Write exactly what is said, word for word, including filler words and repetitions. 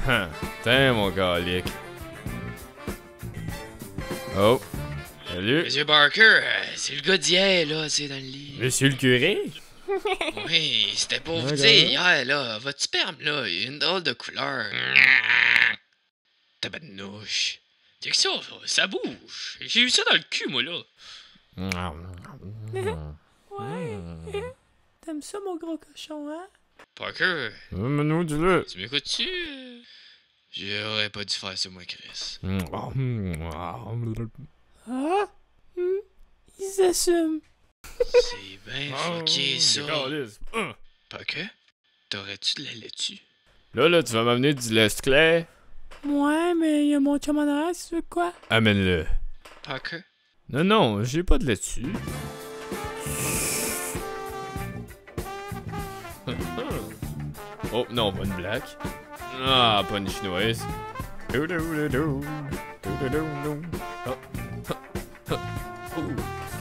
Tiens, mon calique. Oh. Salut. Monsieur Barker, euh, c'est le gars d'hier, là, c'est dans le lit. Monsieur le curé? Oui, c'était pour vous Ouais, dire ouais. hier, là, votre sperme, là, il a une drôle de couleur. Tabarnouche. C'est que ça, ça, ça bouge. J'ai eu ça dans le cul, moi, là. Ouais. T'aimes ça, mon gros cochon, hein? Parker, Manu, dis-le. tu m'écoutes-tu? J'aurais pas dû faire ça, moi, Chris. Ah? Hmm. Il s'assume. C'est bien fucké, ça. Calice. Hum. Parker, t'aurais-tu de la laitue? Là, là, tu vas m'amener du lest clair? Ouais, mais il y a mon chum en arrière, si tu veux quoi? Amène-le. Parker? Non, non, j'ai pas de laitue. Oh, non, pas une blague. Ah, pas une chinoise. Oh.